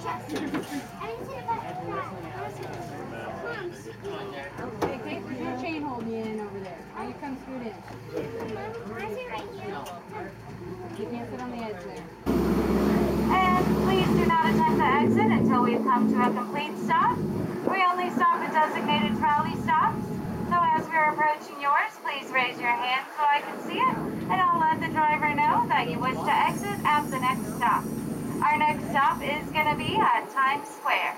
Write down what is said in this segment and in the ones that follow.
Okay, put your chain holding you in over there. Now you come scoot in. You can't sit on the edge there. And please do not attempt to exit until we've come to a complete stop. We only stop at designated trolley stops. So as we're approaching yours, please raise your hand so I can see it, and I'll let the driver know that you wish to exit at the next stop. Our next stop is going to be at Times Square.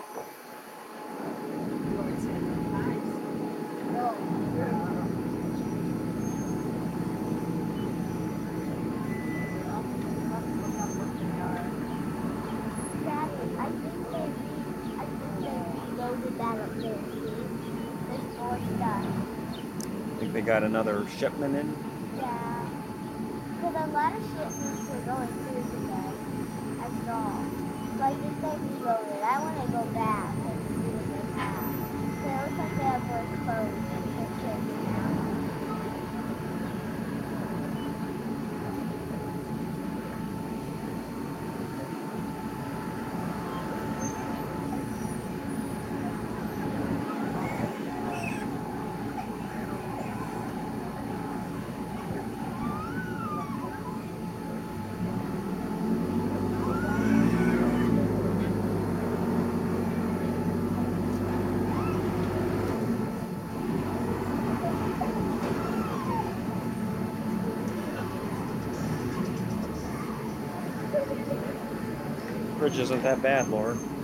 I think they got another shipment in. Yeah. Because a lot of shipments were going through today. I saw. Like if they reloaded, I want to go back and see what they have. So it looks like they have more clothes and pictures now. Bridge isn't that bad, Laura.